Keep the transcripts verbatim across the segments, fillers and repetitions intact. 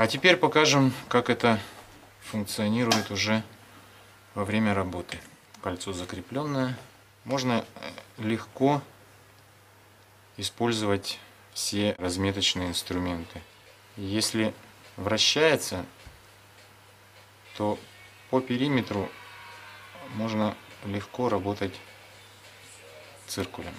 теперь покажем, как это функционирует уже во время работы. Кольцо закрепленное. Можно легко использовать все разметочные инструменты. Если вращается, то по периметру можно легко работать циркулем.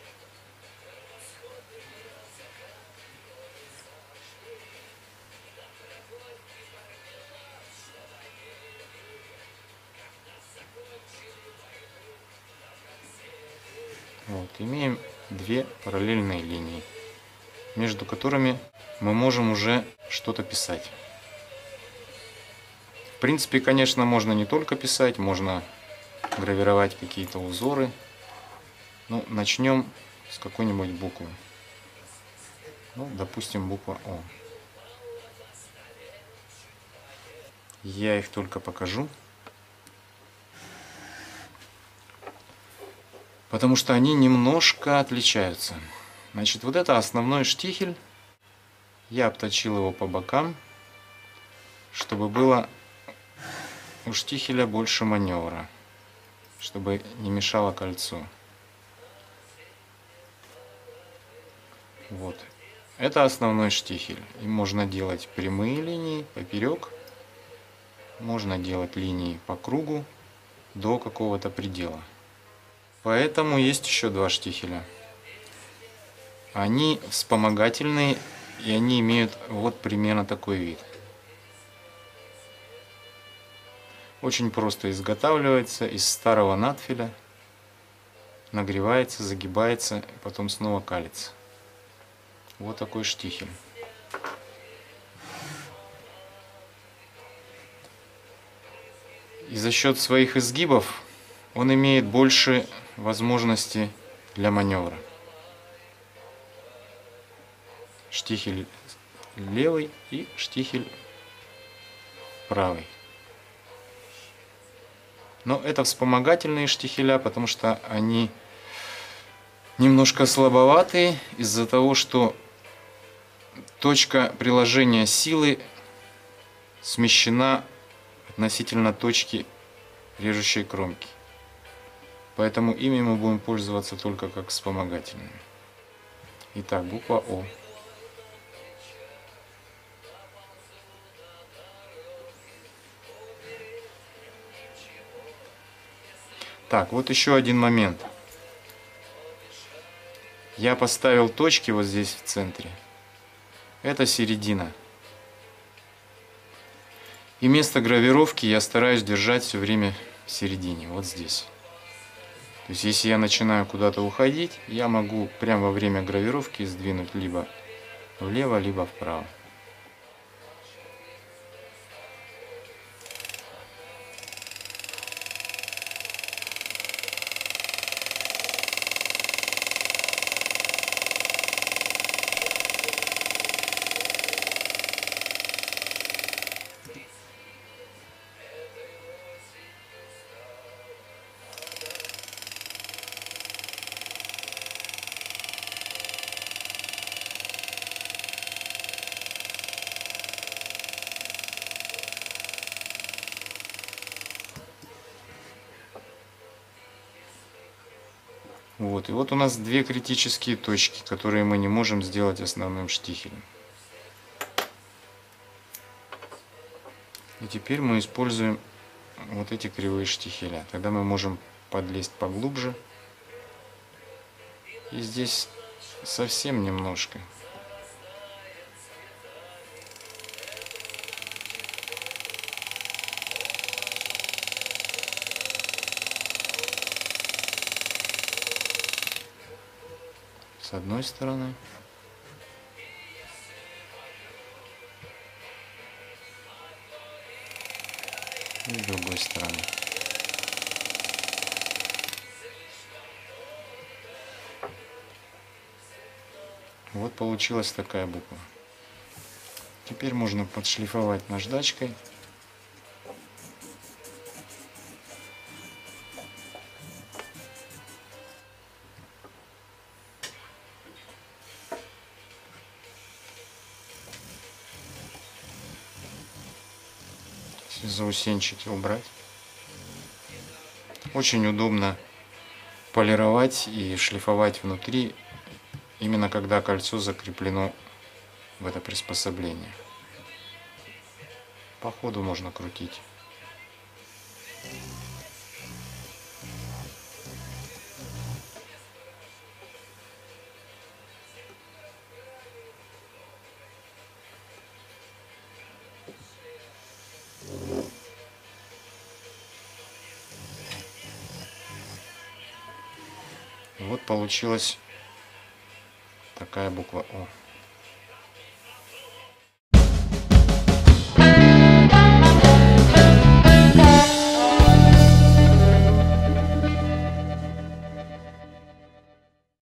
Вот, имеем две параллельные линии, между которыми мы можем уже что-то писать. В принципе, конечно, можно не только писать, можно гравировать какие-то узоры. Ну, начнем с какой-нибудь буквы. Ну, допустим, буква О. Я их только покажу, потому что они немножко отличаются. Значит, вот это основной штихель. Я обточил его по бокам, чтобы было у штихеля больше маневра, чтобы не мешало кольцу. Вот. Это основной штихель. И можно делать прямые линии поперек, можно делать линии по кругу до какого-то предела. Поэтому есть еще два штихеля. Они вспомогательные, и они имеют вот примерно такой вид. Очень просто изготавливается из старого надфиля, нагревается, загибается, потом снова калится. Вот такой штихель. И за счет своих изгибов он имеет больше возможностей для маневра. Штихель левый и штихель правый. Но это вспомогательные штихеля, потому что они немножко слабоватые из-за того, что точка приложения силы смещена относительно точки режущей кромки. Поэтому ими мы будем пользоваться только как вспомогательными. Итак, буква О. Так, вот еще один момент. Я поставил точки вот здесь в центре. Это середина. И место гравировки я стараюсь держать все время в середине, вот здесь. То есть, если я начинаю куда-то уходить, я могу прямо во время гравировки сдвинуть либо влево, либо вправо. Вот. И вот у нас две критические точки, которые мы не можем сделать основным штихелем. И теперь мы используем вот эти кривые штихеля. Тогда мы можем подлезть поглубже. И здесь совсем немножко. С одной стороны. И с другой стороны. Вот получилась такая буква. Теперь можно подшлифовать наждачкой. заусенчики убрать. Очень удобно полировать и шлифовать внутри, именно когда кольцо закреплено в это приспособление. По ходу можно крутить. Вот получилась такая буква О.